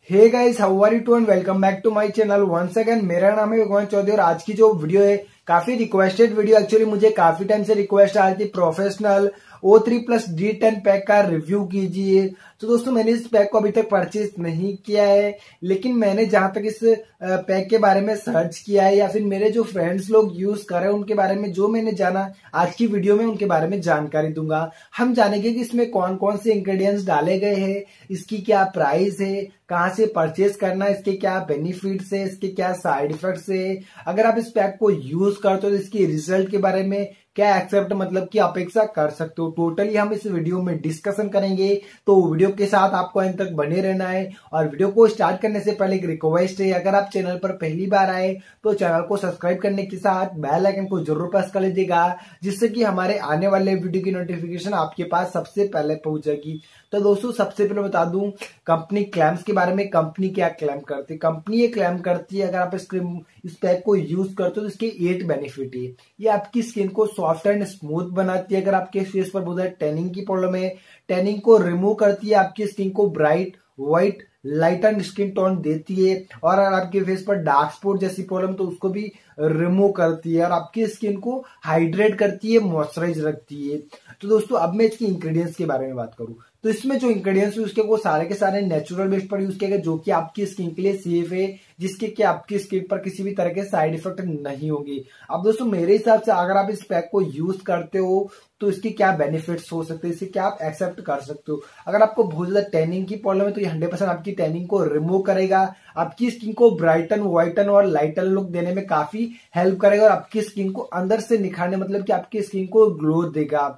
Hey guys, how are you to and welcome back to my channel once again. मेरा नाम है भगवान चौधरी और आज की जो वीडियो है काफी रिक्वेस्टेड वीडियो। एक्चुअली मुझे काफी टाइम से रिक्वेस्ट आ रही थी प्रोफेशनल O3+D10 पैक का रिव्यू कीजिए। तो दोस्तों मैंने इस पैक को अभी तक परचेज नहीं किया है, लेकिन मैंने जहां तक इस पैक के बारे में सर्च किया है या फिर मेरे जो फ्रेंड्स लोग यूज कर रहे हैं उनके बारे में जो मैंने जाना, आज की वीडियो में उनके बारे में जानकारी दूंगा। हम जानेंगे कि इसमें कौन कौन से इंग्रेडिएंट्स डाले गए हैं, इसकी क्या प्राइस है, कहां से परचेज करना है, इसके क्या बेनिफिट्स है, इसके क्या साइड इफेक्ट्स है, अगर आप इस पैक को यूज करते हो तो इसकी रिजल्ट के बारे में क्या एक्सेप्ट मतलब की अपेक्षा कर सकते हो, टोटली हम इस वीडियो में डिस्कशन करेंगे। तो वीडियो के साथ आपको अंत तक बने रहना है। और वीडियो को स्टार्ट करने से पहले एक रिक्वेस्ट है, अगर आप चैनल पर पहली बार आए तो चैनल को सब्सक्राइब करने के साथ बेल आइकन को जरूर प्रेस कर लीजिएगा, जिससे कि हमारे आने वाले वीडियो की नोटिफिकेशन आपके पास सबसे पहले पहुंचेगी। तो दोस्तों सबसे पहले बता दूं कंपनी क्लेम्स के बारे में। कंपनी क्या क्लेम करती है? कंपनी ये क्लेम करती है अगर आप इस पैक को यूज करते हो तो इसके 8 बेनिफिट है। ये आपकी स्किन को सॉफ्ट एंड स्मूथ बनाती है। अगर आपके फेस पर बहुत ज्यादा टैनिंग की प्रॉब्लम है, टैनिंग को रिमूव करती है। आपकी स्किन को bright white lighten skin tone देती है। और अगर आपके फेस पर डार्क स्पॉट जैसी प्रॉब्लम तो उसको भी रिमूव करती है। और आपकी स्किन को हाइड्रेट करती है, मॉइस्चराइज रखती है। तो दोस्तों अब मैं इसके इंग्रेडिएंट्स के बारे में बात करूं तो इसमें जो इंग्रेडिएंट्स है उसके वो सारे के सारे नेचुरल बेस पर यूज किए गए, जो कि आपकी स्किन के लिए सेफ है, जिसके कि आपकी स्किन पर किसी भी तरह के साइड इफेक्ट नहीं होंगे। अब दोस्तों मेरे हिसाब से अगर आप इस पैक को यूज करते हो तो इसके क्या बेनिफिट्स हो सकते हैं, इससे क्या आप एक्सेप्ट कर सकते हो। अगर आपको बहुत ज्यादा टैनिंग की प्रॉब्लम है तो ये 100% आपकी टैनिंग को रिमूव करेगा, आपकी स्किन को ब्राइटन व्हाइटन और लाइटन लुक देने में काफी हेल्प करेगा और आपकी स्किन को अंदर से निखारने मतलब कि आपकी स्किन को ग्लो देगा।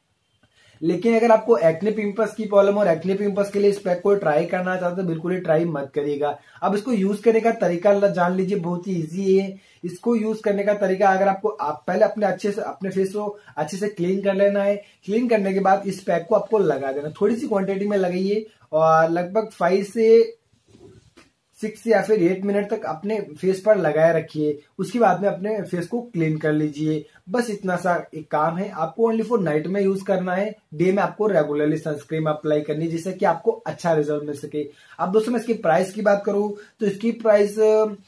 लेकिन अगर आपको एक्ने पिंपल्स की प्रॉब्लम और एक्ने पिंपल्स के लिए इस पैक को ट्राई करना चाहते हो बिल्कुल ही ट्राई मत करिएगा। अब इसको यूज करने का तरीका जान लीजिए, बहुत ही इजी है। इसको यूज करने का तरीका, अगर आपको आप पहले अपने फेस को अच्छे से क्लीन कर लेना है। क्लीन करने के बाद इस पैक को आपको लगा देना, थोड़ी सी क्वांटिटी में लगाइए और लगभग 5 से 6 या फिर 8 मिनट तक अपने फेस पर लगाए रखिए। उसके बाद में अपने फेस को क्लीन कर लीजिए। बस इतना सा एक काम है। आपको ओनली फॉर नाइट में यूज करना है, डे में आपको रेगुलरली सनस्क्रीन अप्लाई करनी है, जिससे कि आपको अच्छा रिजल्ट मिल सके। अब दोस्तों मैं इसकी प्राइस की बात करूं तो इसकी प्राइस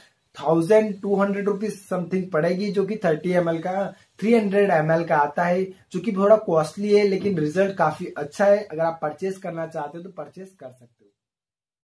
1200 रुपीज समथिंग पड़ेगी, जो कि 30 ml का 300 ml का आता है, जो कि थोड़ा कॉस्टली है लेकिन रिजल्ट काफी अच्छा है। अगर आप परचेज करना चाहते हो तो परचेज कर सकते हैं।